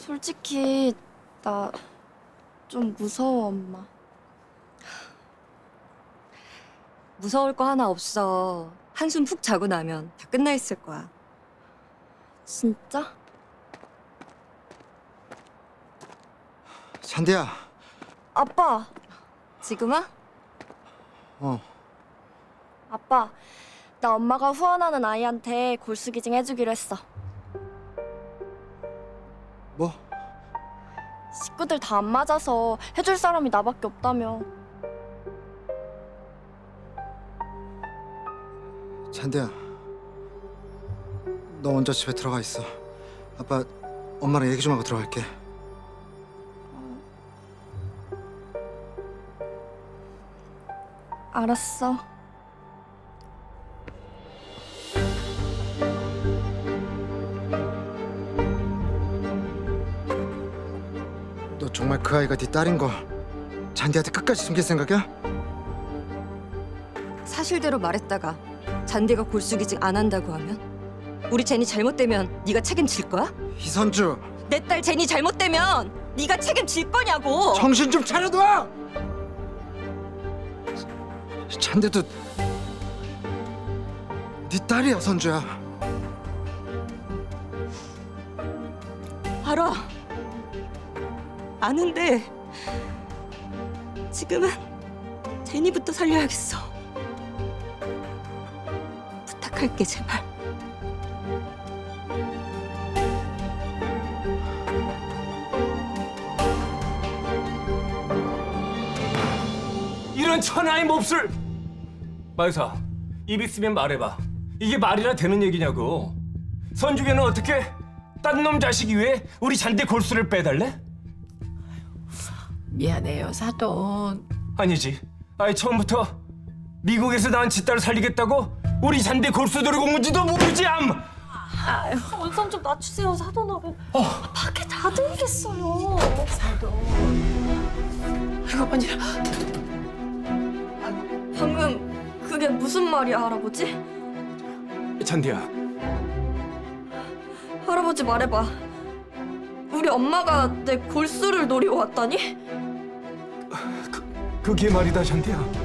솔직히 나 좀 무서워, 엄마. 무서울 거 하나 없어. 한숨 푹 자고 나면 다 끝나 있을 거야. 진짜? 잔디야. 아빠! 지금 와? 아빠, 나 엄마가 후원하는 아이한테 골수기증 해주기로 했어. 뭐? 식구들 다 안 맞아서 해줄 사람이 나밖에 없다며. 잔디야. 너 먼저 집에 들어가 있어. 아빠 엄마랑 얘기 좀 하고 들어갈게. 알았어. 너 정말 그 아이가 네 딸인 거 잔디한테 끝까지 숨길 생각이야? 사실대로 말했다가 잔디가 골수기증 안 한다고 하면? 우리 제니 잘못되면 네가 책임질 거야? 이선주! 내 딸 제니 잘못되면 네가 책임질 거냐고! 정신 좀 차려둬! 잔디도 네 딸이야, 선주야. 알아. 아는데 지금은 제니부터 살려야겠어. 부탁할게, 제발. 이런 천하의 몹쓸! 마유사, 입 있으면 말해봐. 이게 말이나 되는 얘기냐고. 선주개는 어떻게 딴 놈 자식 위해 우리 잔디 골수를 빼달래? 미안해요, 사돈. 아니지. 아예 처음부터 미국에서 낳은 지 딸을 살리겠다고 우리 잔디 골수 들고 온지도 모르지, 암! 원상 좀 낮추세요, 사돈하고. 밖에 다 들리겠어요. 사돈. 이거 아니라. 방금 그게 무슨 말이야, 할아버지? 잔디야, 할아버지 말해봐. 우리 엄마가 내 골수를 노리고 왔다니? 그게 말이다, 잔디야.